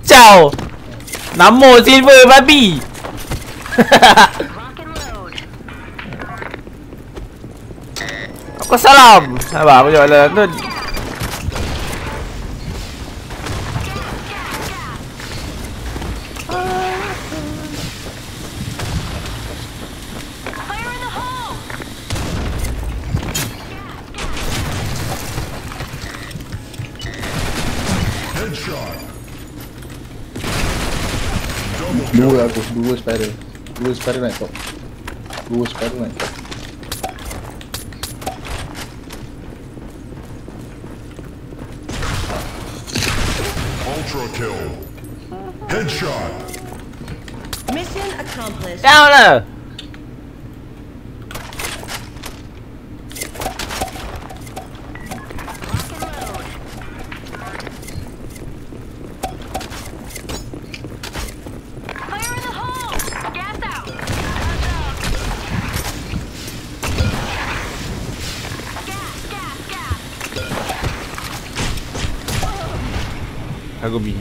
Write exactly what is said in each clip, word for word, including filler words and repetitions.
Kacau. Namo silver babi. Aku salam. Sabar, aku jalan tu. Dua aku, dua spiral. Dua spiral naik top. Dua spiral naik top. Ultra kill. Headshot. Mission accomplished. Down lah. Aku B.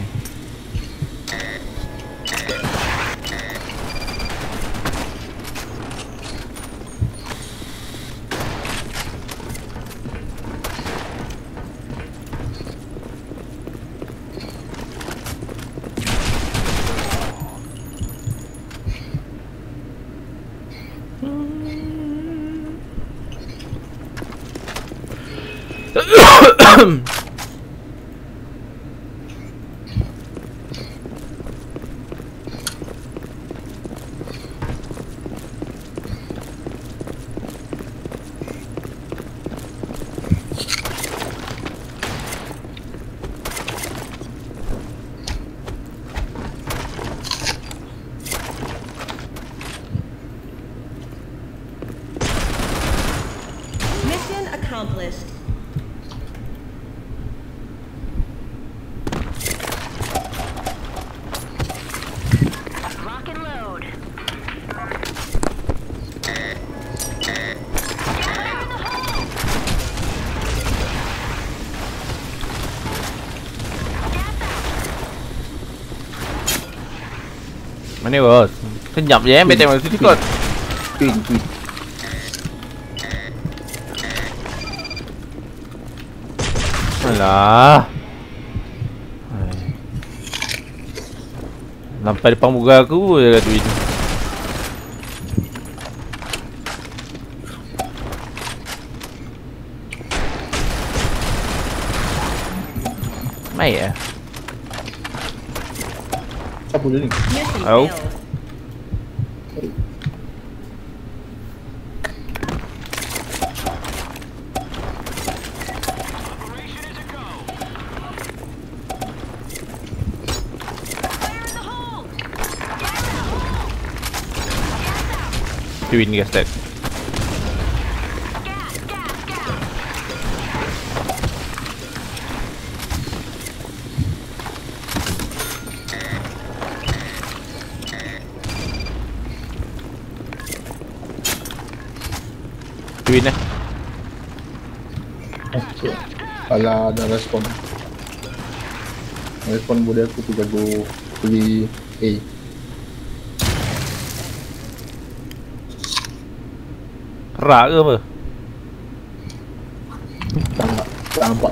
Mission accomplished. Rock and load. Mana bos? Senyap je eh, betul mesti ikut. Pin, pin. Alah. Sampai depan muka aku je kat tu. Baik eh. Apa dia ni? Mission Oh. failed. Twin gas tag. Twin eh. Okay. Alah, dah respon. Respon boleh aku tu jago beli A. Kerak ke apa? Tak, tak nampak.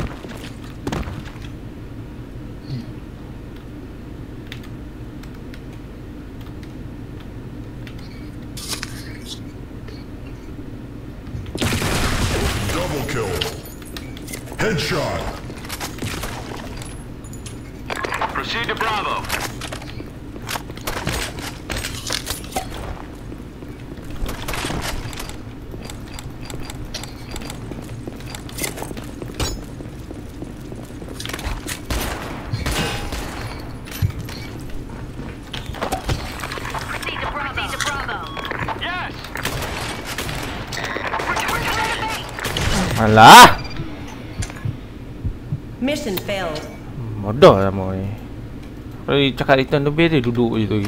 Double kill. Headshot. Proceed to Bravo. Alah. Mission failed. Bodoh lah mau ni. Kalau dia cakap return lebih dia duduk je tu.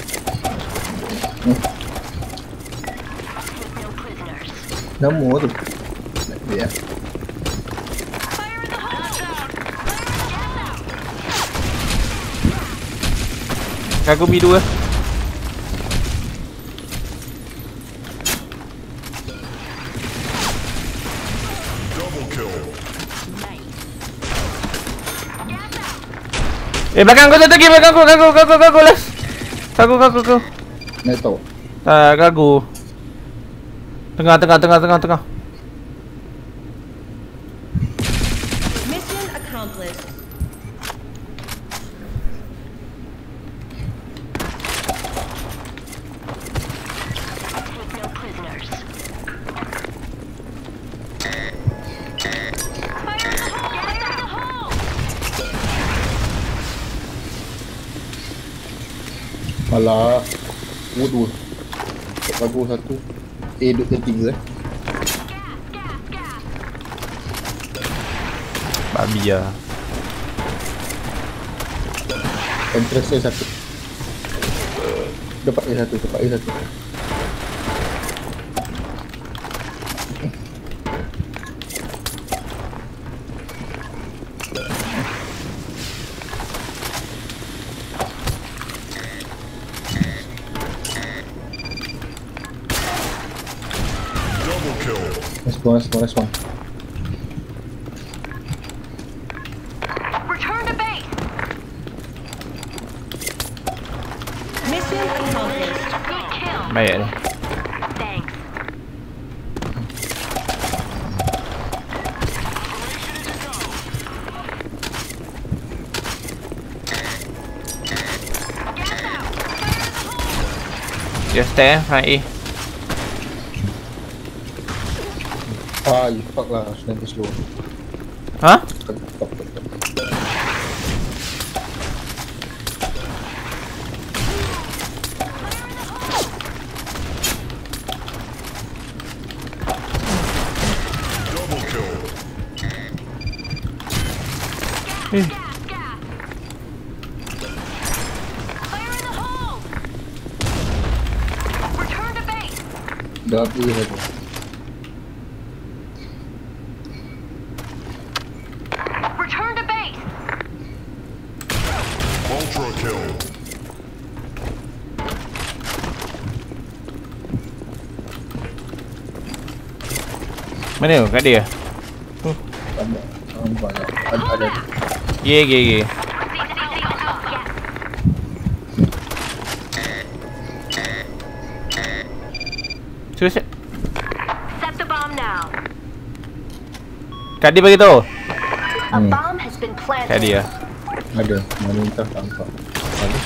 Nama tu. Ya. Cargo B dua. Double kill. Eh, belakang kau satu lagi, belakang kau, kagu, kagu, kagu, les. Kagu, kagu, kagu. Neto. Tak, kagu. Tengah, tengah, tengah, tengah, tengah. Mission accomplished. Take no prisoners. Fire in the hole! Fire in the hole! Malah. Wood wood. Bagus satu. A dua tiga eh. Babi lah. Entrance A satu. Dapat A satu, dapat A satu. Double kill. Respon, respon, respon. Return to base. Mission accomplished. Good kill. Baik ni. Thanks. Just stay front A. Ah, you fuck lah, senang slow. Ha? Stop, stop, stop. Double kill. Eh. Fire in the hole. Return to base. Dah A satu. Return to base. Ultra kill. Mana? Kat dia? Tambah. Nampak tak? Ada, ada. Ye, ye, ye. Terus Set the bomb now. kat dia bagi tahu. A Hmm. bomb has been planted. Kat dia. Ada. Mana entah tak nampak. Ada.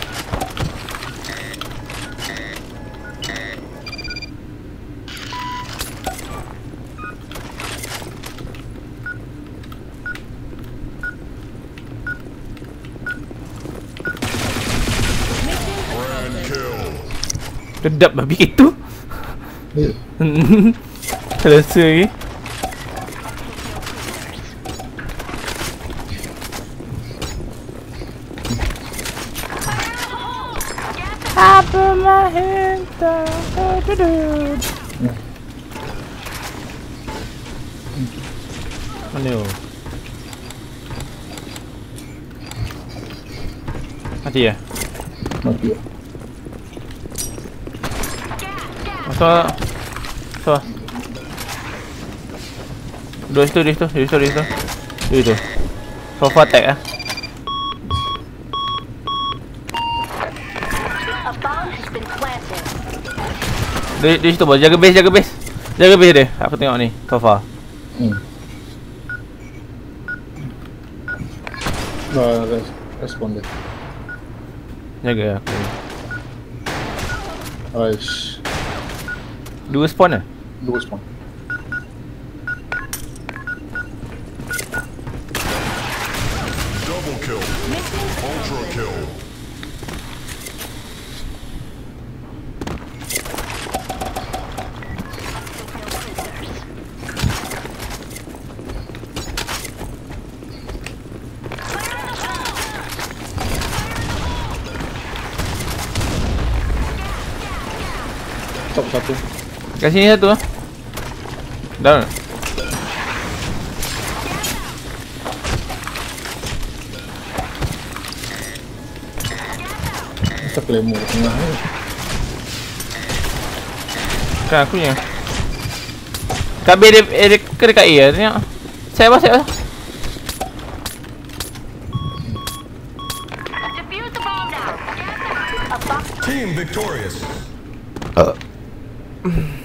Grand kill. Sedap babi itu. Eh, Selesa lagi. Apa mahenta? Mana? Mati ya? mati ya. Masuk. Masuk. Dua situ, dua situ, dua situ, dua situ. Dua situ. Sofa tag ah. A bomb has been planted. Di, di situ bos, jaga base, jaga base. Jaga base dia. Aku tengok ni, sofa. Hmm. Dah res respon dia. Jaga aku. Aish. Dua spawn ah. Dua respon. Double kill. Ultra kill. Top satu. Kat sini satu ah. Down. Kita claymore kat tengah ni. Kan aku ni. Kat B dia, eh, dia ke dekat A lah tengok. Saya apa, saya apa? Defuse the bomb now. A bomb. Team victorious. Uh.